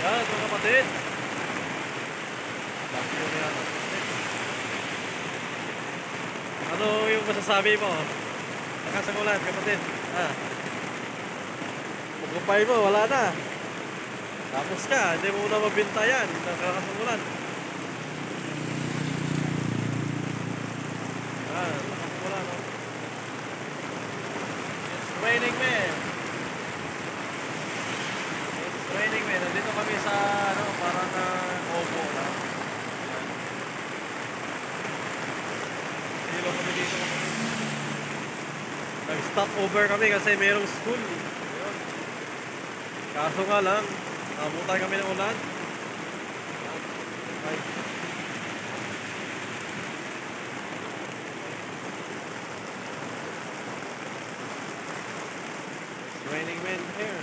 Yan, mga kapatid. Bakit yun yan? Ano yung masasabi mo? Lakas ang ulan, kapatid. Pagkupay mo, wala na. Tapos ka, hindi mo na mabinta yan. Lakas ang ulan. Lakas ang ulan. Oh. It's raining, man. It's raining, man. Nandito kami sa, parang opo na. Hilo kami dito. Nag-stop over kami kasi mayroong school. Ayun. Kaso nga lang, nabutan kami ng ulan. Ay. It's raining wind here.